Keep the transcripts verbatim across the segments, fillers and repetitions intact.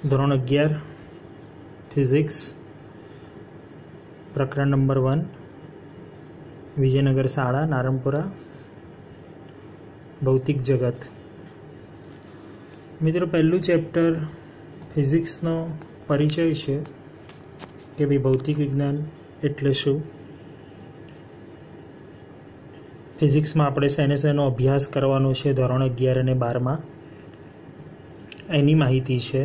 ધોરણ અગિયાર ફિઝિક્સ પ્રકરણ નંબર વન વિજયનગર શાળા નારણપુરા ભૌતિક જગત। મિત્રો પહેલું ચેપ્ટર ફિઝિક્સનો પરિચય છે કે ભાઈ ભૌતિક વિજ્ઞાન એટલે શું। ફિઝિક્સમાં આપણે શેને શેનો અભ્યાસ કરવાનો છે ધોરણ અગિયાર અને બારમાં એની માહિતી છે।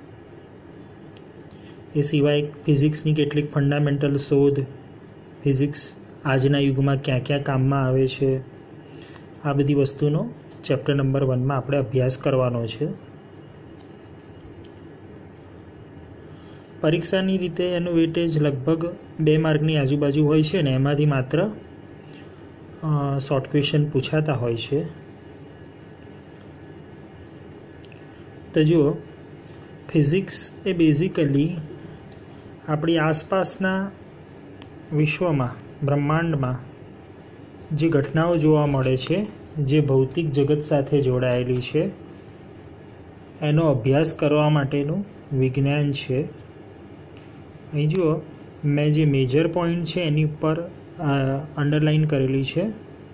એ સિવાય ફિઝિક્સની કેટલીક ફંડામેન્ટલ શોધ, ફિઝિક્સ આજના યુગમાં ક્યાં ક્યાં કામમાં આવે છે, આ બધી વસ્તુનો ચેપ્ટર નંબર વનમાં આપણે અભ્યાસ કરવાનો છે। પરીક્ષાની રીતે એનું વેટેજ લગભગ બે માર્કની આજુબાજુ હોય છે ને એમાંથી માત્ર શોર્ટ ક્વેશ્ચન પૂછાતા હોય છે। તો જુઓ, ફિઝિક્સ એ બેઝિકલી આપણી આસપાસના વિશ્વમાં, બ્રહ્માંડમાં જે ઘટનાઓ જોવા મળે છે, જે ભૌતિક જગત સાથે જોડાયેલી છે, એનો અભ્યાસ કરવા માટેનું વિજ્ઞાન છે। અહીં જુઓ, મેં જે મેજર પોઈન્ટ છે એની ઉપર અંડરલાઇન કરેલી છે,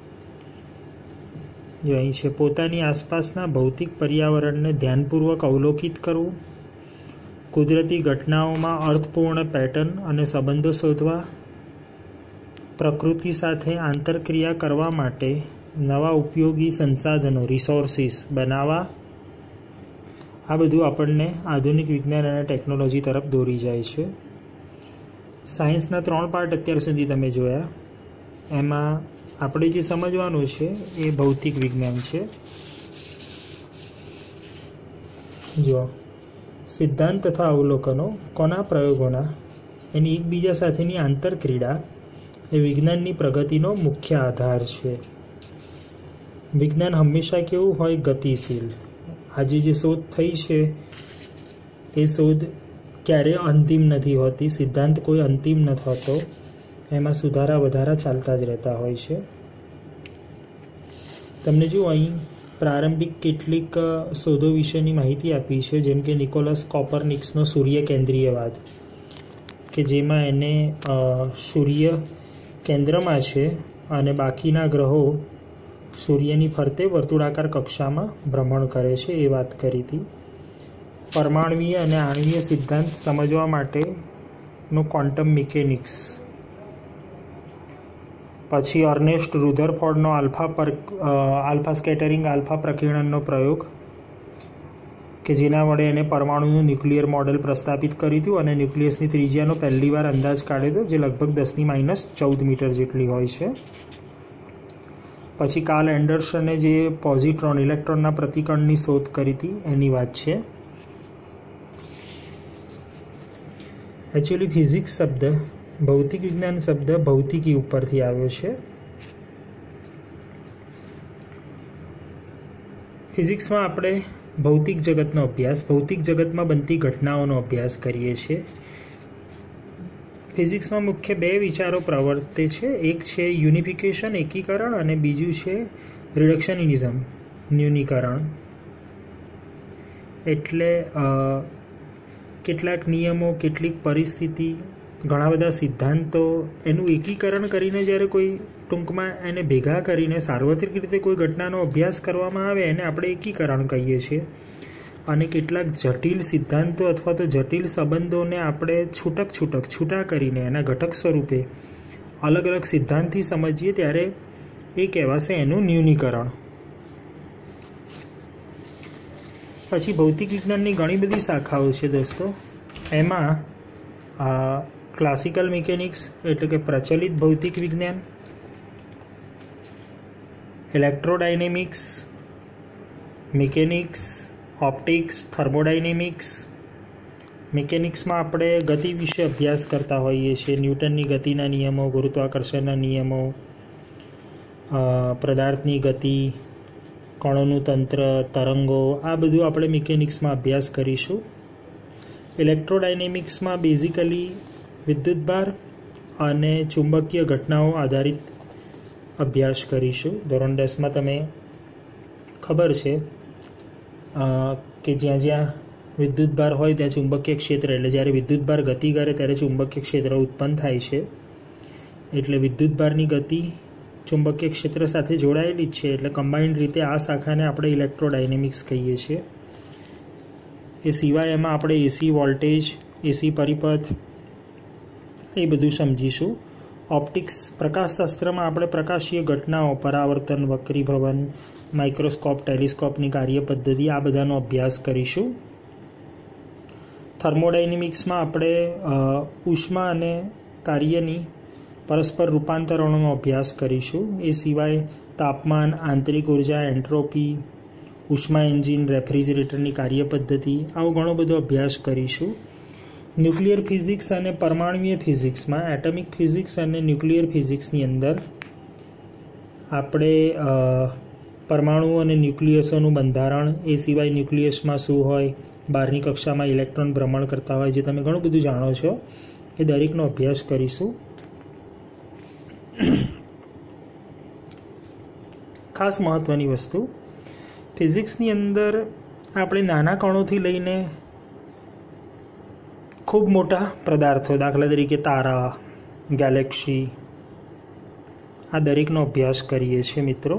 જો અહીં છે, પોતાની આસપાસના ભૌતિક પર્યાવરણને ધ્યાનપૂર્વક અવલોકિત કરવું, કુદરતી ઘટનાઓમાં અર્થપૂર્ણ પેટર્ન અને સંબંધો શોધવા, પ્રકૃતિ સાથે આંતરક્રિયા કરવા માટે નવા ઉપયોગી સંસાધનો રિસોર્સિસ બનાવવા, આ બધું આપણને આધુનિક વિજ્ઞાન અને ટેકનોલોજી તરફ દોરી જાય છે। સાયન્સના ત્રણ પાર્ટ અત્યાર સુધી તમે જોયા, એમાં આપણે જે સમજવાનું છે એ ભૌતિક વિજ્ઞાન છે। જો સિદ્ધાંત તથા અવલોકનો, કોના પ્રયોગોના, એની એકબીજા સાથેની આંતરક્રીડા એ વિજ્ઞાનની પ્રગતિનો મુખ્ય આધાર છે। વિજ્ઞાન હંમેશા કેવું હોય, ગતિશીલ। આજે જે શોધ થઈ છે એ શોધ ક્યારેય અંતિમ નથી હોતી, સિદ્ધાંત કોઈ અંતિમ નથી હોતો, એમાં સુધારા વધારા ચાલતા જ રહેતા હોય છે। તમને જો અહીં પ્રારંભિક કેટલીક શોધો વિશેની માહિતી આપી છે, જેમ કે નિકોલસ કોપરનિકસનો સૂર્ય કેન્દ્રીયવાદ, કે જેમાં એને સૂર્ય કેન્દ્રમાં છે અને બાકીના ગ્રહો સૂર્યની ફરતે વર્તુળાકાર કક્ષામાં ભ્રમણ કરે છે, એ વાત કરી હતી। પરમાણ્વીય અને આણ્વીય સિદ્ધાંત સમજવા માટેનું ક્વોન્ટમ મિકેનિક્સ, પછી અર્નેસ્ટ રુધરફોર્ડનો આલ્ફા પર આલ્ફા સ્કેટરિંગ આલ્ફા પ્રકીર્ણનનો પ્રયોગ, કે જેના વડે એને પરમાણુનું ન્યુક્લિયર મોડેલ પ્રસ્થાપિત કર્યું હતું અને ન્યુક્લિયસની ત્રિજ્યાનો પહેલી વાર અંદાજ કાઢ્યો હતો, જે લગભગ દસની માઇનસ ચૌદ મીટર જેટલી હોય છે। પછી કાર્લ એન્ડરસને જે પોઝિટ્રોન ઇલેક્ટ્રોનના પ્રતિકણની શોધ કરી હતી એની વાત છે। એકચ્યુઅલી ફિઝિક્સ શબ્દ, ભૌતિક વિજ્ઞાન શબ્દ ભૌતિકી ઉપરથી આવ્યો છે। ફિઝિક્સમાં આપણે ભૌતિક જગતનો અભ્યાસ, ભૌતિક જગતમાં બનતી ઘટનાઓનો અભ્યાસ કરીએ છીએ। ફિઝિક્સમાં મુખ્ય બે વિચારો પ્રવર્તે છે, એક છે યુનિફિકેશન, એકીકરણ, અને બીજું છે રિડક્શનિઝમ, ન્યૂનીકરણ। એટલે કેટલાક નિયમો, કેટલીક પરિસ્થિતિ, ઘણા બધા સિદ્ધાંતો, એનું એકીકરણ કરીને જ્યારે કોઈ ટૂંકમાં એને ભેગા કરીને સાર્વત્રિક રીતે કોઈ ઘટનાનો અભ્યાસ કરવામાં આવે એને આપણે એકીકરણ કહીએ છીએ। અને કેટલાક જટિલ સિદ્ધાંતો અથવા તો જટિલ સંબંધોને આપણે છૂટક છૂટક છૂટા કરીને એના ઘટક સ્વરૂપે અલગ અલગ સિદ્ધાંતથી સમજીએ ત્યારે એ કહેવાશે એનું ન્યૂનીકરણ। પછી ભૌતિક વિજ્ઞાનની ઘણી બધી શાખાઓ છે દોસ્તો, એમાં ક્લાસિકલ મિકેનિક્સ એટલે કે પ્રચલિત ભૌતિક વિજ્ઞાન, ઇલેક્ટ્રોડાયનેમિક્સ, મિકેનિક્સ, ઓપ્ટિક્સ, થર્મોડાયનેમિક્સ। મિકેનિક્સમાં આપણે ગતિ વિશે અભ્યાસ કરતા હોઈએ છીએ, ન્યૂટનની ગતિના નિયમો, ગુરુત્વાકર્ષણના નિયમો, પદાર્થની ગતિ, કણોનું તંત્ર, તરંગો, આ બધું આપણે મિકેનિક્સમાં અભ્યાસ કરીશું। ઇલેક્ટ્રોડાયનેમિક્સમાં બેઝિકલી વિદ્યુતભાર અને ચુંબકીય ઘટનાઓ આધારિત અભ્યાસ કરીશું। ધોરણ દસમાં તમે ખબર છે કે જ્યાં જ્યાં વિદ્યુતભાર હોય ત્યાં ચુંબકીય ક્ષેત્ર, એટલે જ્યારે વિદ્યુતભાર ગતિ કરે ત્યારે ચુંબકીય ક્ષેત્ર ઉત્પન્ન થાય છે. એટલે વિદ્યુતભારની ગતિ ચુંબકીય ક્ષેત્ર સાથે જોડાયેલી જ છે. એટલે કમ્બાઇન્ડ રીતે આ શાખાને આપણે ઇલેક્ટ્રોડાયનેમિક્સ કહીએ છીએ. એ સિવાય એમાં આપણે એસી વોલ્ટેજ, એસી પરિપથ એ બધું સમજીશું. ઓપ્ટિક્સ પ્રકાશશાસ્ત્રમાં આપણે પ્રકાશીય ઘટનાઓ, પરાવર્તન, વક્રીભવન, માઇક્રોસ્કોપ, ટેલિસ્કોપની કાર્યપદ્ધતિ આ બધાનો અભ્યાસ કરીશું. થર્મોડાયનેમિક્સમાં આપણે ઉષ્મા અને કાર્યની પરસ્પર રૂપાંતરણોનો અભ્યાસ કરીશું. એ સિવાય તાપમાન, આંતરિક ઉર્જા, એન્ટ્રોપી, ઉષ્મા એન્જિન, રેફ્રિજરેટરની કાર્યપદ્ધતિ આવો ઘણો બધો અભ્યાસ કરીશું. ન્યુક્લિયર ફિઝિક્સ અને પરમાણુય ફિઝિક્સમાં, એટમિક ફિઝિક્સ અને ન્યુક્લિયર ફિઝિક્સની અંદર આપણે પરમાણુઓ અને ન્યુક્લિયસોનું બંધારણ, એ સિવાય ન્યુક્લિયસમાં શું હોય, બહારની કક્ષામાં ઇલેક્ટ્રોન ભ્રમણ કરતા હોય, જે તમે ઘણું બધું જાણો છો, એ દરેકનો અભ્યાસ કરીશું. ખાસ મહત્ત્વની વસ્તુ, ફિઝિક્સની અંદર આપણે નાના કણોથી લઈને ખૂબ મોટા પદાર્થો, દાખલા તરીકે તારા, ગેલેક્સી, આ દરેકનો અભ્યાસ કરીએ છીએ મિત્રો.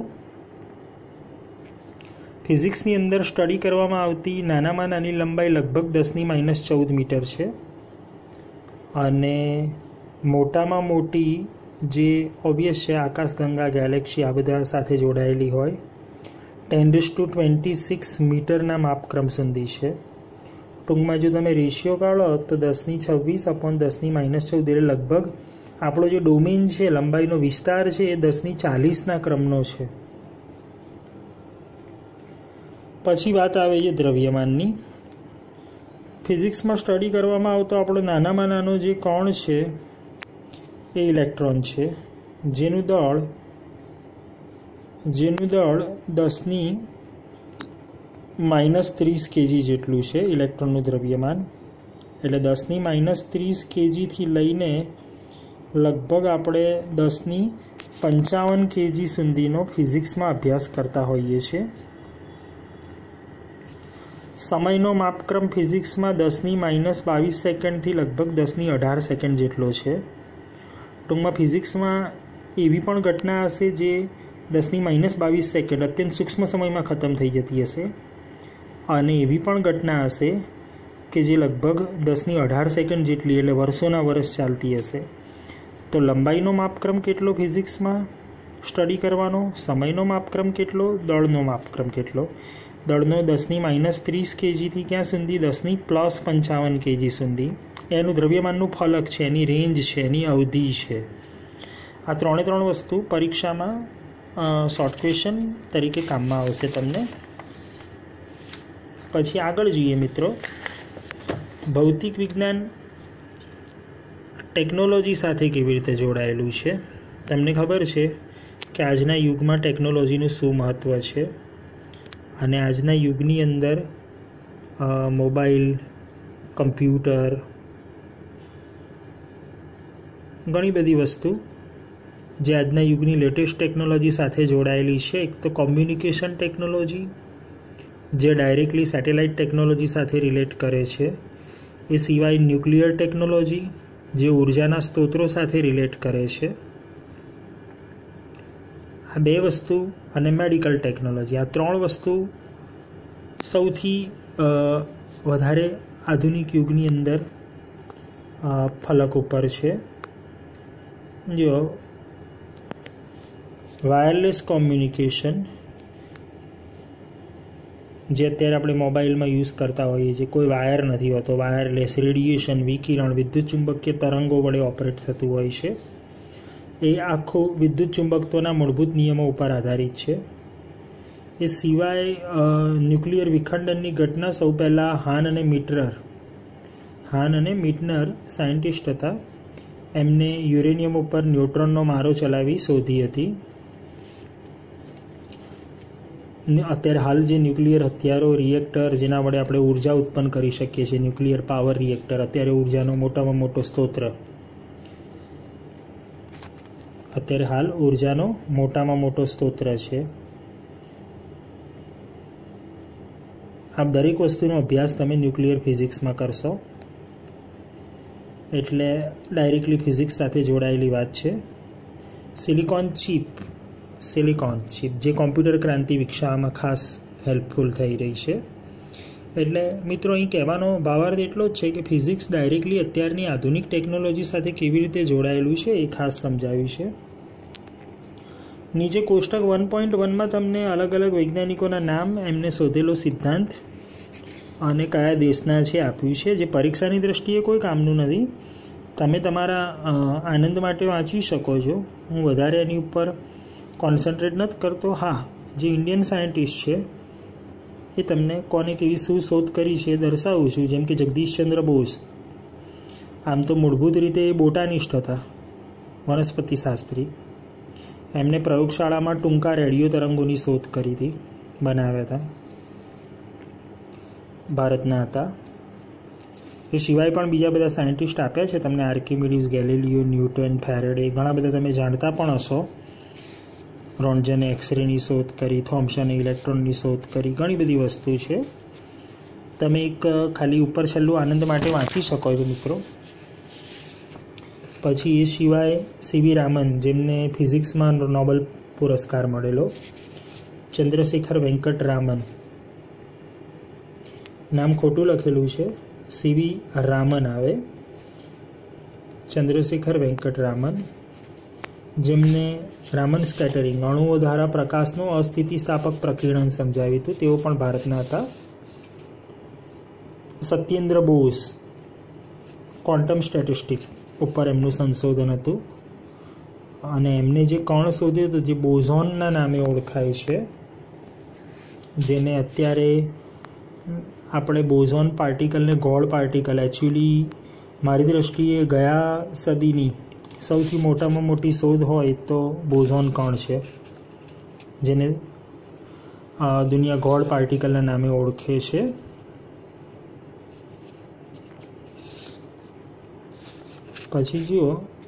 ફિઝિક્સની અંદર સ્ટડી કરવામાં આવતી નાનામાં નાની લંબાઈ લગભગ દસની માઇનસ ચૌદ મીટર છે અને મોટામાં મોટી જે ઓબ્વિયસ છે આકાશગંગા, ગેલેક્સી આ બધા સાથે જોડાયેલી હોય ten raise to twenty six મીટરના માપક્રમ સુધી છે. ટૂંકમાં જો તમે રેશિયો કાઢો તો દસની છવ્વીસ અપોન દસની માઇનસ ચૌદ, એટલે લગભગ આપણો જે ડોમેન છે, લંબાઈનો વિસ્તાર છે, એ દસની ચાલીસના ક્રમનો છે. પછી વાત આવે છે દ્રવ્યમાનની. ફિઝિક્સમાં સ્ટડી કરવામાં આવતો આપણો નાનામાં નાનો જે કણ છે એ ઇલેક્ટ્રોન છે, જેનું દળ જેનું દળ દસની માઇનસ ત્રીસ કેજી જેટલું છે ઇલેક્ટ્રોનનું દ્રવ્યમાન. એટલે દસની માઇનસ ત્રીસ કેજીથી લઈને લગભગ આપણે દસની પંચાવન કેજી સુધીનો ફિઝિક્સમાં અભ્યાસ કરતા હોઈએ છીએ. સમયનો માપક્રમ ફિઝિક્સમાં દસની માઇનસ બાવીસ સેકન્ડથી લગભગ દસની અઢાર સેકન્ડ જેટલો છે. ટૂંકમાં ફિઝિક્સમાં એવી પણ ઘટના હશે જે દસની માઇનસ બાવીસ સેકન્ડ અત્યંત સૂક્ષ્મ સમયમાં ખતમ થઈ જતી હશે, અને એવી પણ ઘટના હશે કે જે લગભગ દસની અઢાર સેકન્ડ જેટલી, એટલે વર્ષોના વર્ષ ચાલતી હશે. તો લંબાઈનો માપક્રમ કેટલો ફિઝિક્સમાં સ્ટડી કરવાનો, સમયનો માપક્રમ કેટલો, દળનો માપક્રમ કેટલો. દળનો દસની માઇનસ ત્રીસ કેજીથી ક્યાં સુધી, દસની પ્લસ પંચાવન કેજી સુધી. એનું દ્રવ્યમાનનું ફલક છે, એની રેન્જ છે, એની અવધિ છે. આ ત્રણે ત્રણ વસ્તુ પરીક્ષામાં શોર્ટ ક્વેશ્ચન તરીકે કામમાં આવશે તમને. પછી આગળ જોઈએ મિત્રો, ભૌતિક વિજ્ઞાન ટેકનોલોજી સાથે કેવી રીતે જોડાયેલું છે. તમને ખબર છે કે આજના યુગમાં ટેકનોલોજીનું શું મહત્ત્વ છે, અને આજના યુગની અંદર મોબાઈલ, કમ્પ્યુટર, ઘણી બધી વસ્તુ જે આજના યુગની લેટેસ્ટ ટેકનોલોજી સાથે જોડાયેલી છે. એક તો કોમ્યુનિકેશન ટેકનોલોજી જે ડાયરેક્ટલી સેટેલાઇટ ટેકનોલોજી સાથે રિલેટ કરે છે. એ સિવાય ન્યુક્લિયર ટેકનોલોજી જે ઉર્જાના સ્ત્રોતો સાથે રિલેટ કરે છે. આ બે વસ્તુ અને મેડિકલ ટેકનોલોજી, આ ત્રણ વસ્તુ સૌથી વધારે આધુનિક યુગની અંદર ફલક ઉપર છે. જો વાયરલેસ કોમ્યુનિકેશન જે અત્યારે આપણે મોબાઈલમાં યુઝ કરતા હોઈએ છીએ, કોઈ વાયર નથી હોતો, વાયરલેસ, રેડિયેશન, વિકિરણ, વિદ્યુત ચુંબકીય તરંગો વડે ઓપરેટ થતું હોય છે. એ આખું વિદ્યુત ચુંબકત્વના મૂળભૂત નિયમો ઉપર આધારિત છે. એ સિવાય ન્યુક્લિયર વિખંડનની ઘટના સૌ પહેલાં હાન અને મિટનર હાન અને મિટનર સાયન્ટિસ્ટ હતા, એમને યુરેનિયમ ઉપર ન્યુટ્રોનનો મારો ચલાવી શોધી હતી. અત્યારે હાલ જે ન્યુક્લિયર હથિયારો, રિએક્ટર જેના વડે આપણે ઉર્જા ઉત્પન્ન કરી શકીએ છીએ, ન્યુક્લિયર પાવર રિએક્ટર અત્યારે ઉર્જાનો મોટામાં મોટો સ્ત્રોત અત્યારે હાલ ઉર્જાનો મોટામાં મોટો સ્ત્રોત છે. આ દરેક વસ્તુનો અભ્યાસ તમે ન્યુક્લિયર ફિઝિક્સમાં કરશો, એટલે ડાયરેક્ટલી ફિઝિક્સ સાથે જોડાયેલી વાત છે. સિલિકોન ચિપ સિલિકોન ચિપ જે કોમ્પ્યુટર ક્રાંતિ વિકસાવવામાં ખાસ હેલ્પફુલ થઈ રહી છે. એટલે મિત્રો અહીં કહેવાનો ભાવાર્થ એટલો જ છે કે ફિઝિક્સ ડાયરેક્ટલી અત્યારની આધુનિક ટેકનોલોજી સાથે કેવી રીતે જોડાયેલું છે એ ખાસ સમજાવ્યું છે. નીચે કોષ્ટક વન પોઈન્ટ વનમાં તમને અલગ અલગ વૈજ્ઞાનિકોના નામ, એમને શોધેલો સિદ્ધાંત અને કયા દેશના છે આપ્યું છે, જે પરીક્ષાની દૃષ્ટિએ કોઈ કામનું નથી. તમે તમારા આનંદ માટે વાંચી શકો છો. હું વધારે એની ઉપર કોન્સન્ટ્રેટ નથી કરતો. હા, જે ઇન્ડિયન સાયન્ટિસ્ટ છે એ તમને કોને કેવી શું શોધ કરી છે એ દર્શાવું છું. જેમ કે જગદીશચંદ્ર બોઝ, આમ તો મૂળભૂત રીતે એ બોટાનિસ્ટ હતા, વનસ્પતિ શાસ્ત્રી. એમને પ્રયોગશાળામાં ટૂંકા રેડિયો તરંગોની શોધ કરી હતી, બનાવ્યા હતા, ભારતના હતા. એ સિવાય પણ બીજા બધા સાયન્ટિસ્ટ આપ્યા છે તમને, આર્કિમિડીઝ, ગેલિલિયો, ન્યૂટન, ફેરેડે, ઘણા બધા તમે જાણતા પણ હશો. રોન્ટજને એક્સરેની શોધ કરી, થોમ્સને ઇલેક્ટ્રોનની શોધ કરી, ઘણી બધી વસ્તુ છે. તમે એક ખાલી ઉપર છેલ્લું આનંદ માટે વાંચી શકો છો મિત્રો. પછી એ સિવાય સીવી રામન, જેમને ફિઝિક્સમાં નોબેલ પુરસ્કાર મળેલો. ચંદ્રશેખર વેંકટ રામન, નામ ખોટું લખેલું છે, સીવી રામન આવે. ચંદ્રશેખર વેંકટ રામન, જેમને રામન સ્કેટરિંગ, અણુઓ દ્વારા પ્રકાશનું અસ્થિતિસ્થાપક પ્રકીર્ણન સમજાવ્યું હતું, તેઓ પણ ભારતના હતા. સત્યેન્દ્ર બોઝ, ક્વોન્ટમ સ્ટેટિસ્ટિક ઉપર એમનું સંશોધન હતું અને એમને જે કણ શોધ્યું હતું જે બોઝોનના નામે ઓળખાય છે, જેને અત્યારે આપણે બોઝોન પાર્ટિકલને ગોળ પાર્ટિકલ, એકચ્યુઅલી મારી દૃષ્ટિએ ગયા સદીની સૌથી મોટામાં મોટી શોધ હોય તો બોઝોન કણ છે, જેને દુનિયા ગોળ પાર્ટિકલના નામે ઓળખે છે. પછી જુઓ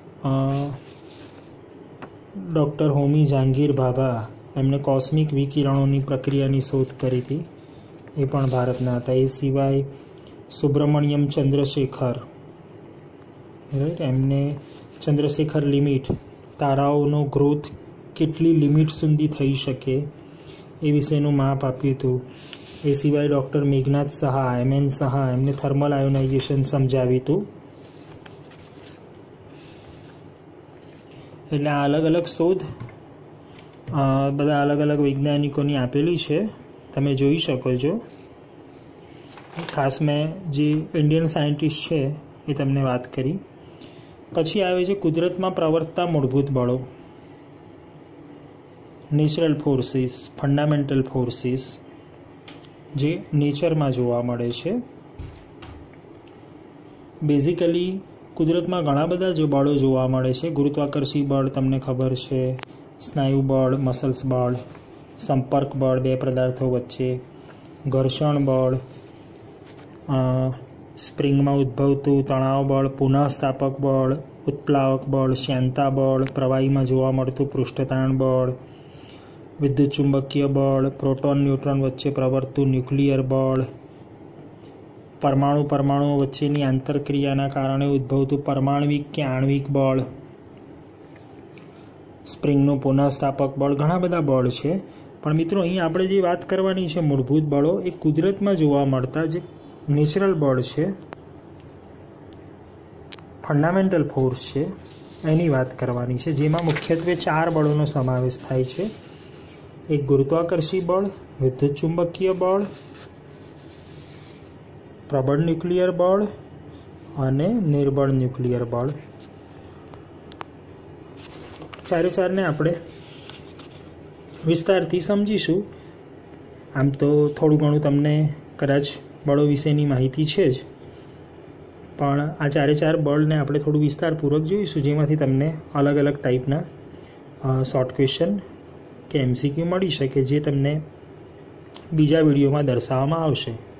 ડૉક્ટર હોમી જહાંગીર ભાભા, એમને કોસ્મિક વિકિરણોની પ્રક્રિયાની શોધ કરી હતી, એ પણ ભારતના હતા. એ સિવાય સુબ્રમણ્યમ ચંદ્રશેખર, રાઈટ, એમને ચંદ્રશેખર લિમિટ, તારાઓનો ગ્રોથ કેટલી લિમિટ સુધી થઈ શકે એ વિશેનું માપ આપ્યું હતું. એ સિવાય doctor Meghnad Saha, M N Saha, એમને થર્મલ આયોનાઇઝેશન સમજાવ્યું હતું. એટલે આ અલગ અલગ શોધ બધા અલગ અલગ વૈજ્ઞાનિકોની આપેલી છે, તમે જોઈ શકો છો. ખાસ મેં જે ઇન્ડિયન સાયન્ટિસ્ટ છે એ તમને વાત કરી. પછી આવે છે કુદરતમાં પ્રવર્તતા મૂળભૂત બળો, નેચરલ ફોર્સિસ, ફંડામેન્ટલ ફોર્સિસ, જે નેચરમાં જોવા મળે છે. બેઝિકલી કુદરતમાં ઘણા બધા જે બળો જોવા મળે છે. ગુરુત્વાકર્ષી બળ તમને ખબર છે, સ્નાયુ બળ, મસલ્સ બળ, સંપર્ક બળ બે પદાર્થો વચ્ચે, ઘર્ષણ બળ, સ્પ્રિંગમાં ઉદ્ભવતું તણાવ બળ, પુનઃસ્થાપક બળ, ઉત્પ્લાવક બળ, શ્યાનતા બળ, પ્રવાહીમાં જોવા મળતું પૃષ્ઠતાણ બળ, વિદ્યુત ચુંબકીય બળ, પ્રોટોન ન્યુટ્રોન વચ્ચે પ્રવર્તતું ન્યુક્લિયર બળ, પરમાણુ પરમાણુઓ વચ્ચેની આંતરક્રિયાના કારણે ઉદ્ભવતું પરમાણ્વિક કે આણ્વિક બળ, સ્પ્રિંગનું પુનઃસ્થાપક બળ, ઘણા બધા બળ છે. પણ મિત્રો અહીં આપણે જે વાત કરવાની છે મૂળભૂત બળો, એ કુદરતમાં જોવા મળતા જે નેચરલ બળ છે, ફંડામેન્ટલ ફોર્સ છે, એની વાત કરવાની છે, જેમાં મુખ્યત્વે ચાર બળોનો સમાવેશ થાય છે. એક ગુરુત્વાકર્ષી બળ, વિદ્યુત ચુંબકીય બળ, પ્રબળ ન્યુક્લિયર બળ અને નિર્બળ ન્યુક્લિયર બળ. ચારે ચારને આપણે વિસ્તારથી સમજીશું. આમ તો થોડું ઘણું તમને કદાચ બળો વિશેની માહિતી છે જ, પણ આ ચારે ચાર બળને આપણે થોડું વિસ્તારપૂર્વક જોઈશું, જેમાંથી તમને અલગ અલગ ટાઈપના શોર્ટ ક્વેશ્ચન કે એમસીક્યુ મળી શકે, જે તમને બીજા વિડીયોમાં દર્શાવવામાં આવશે.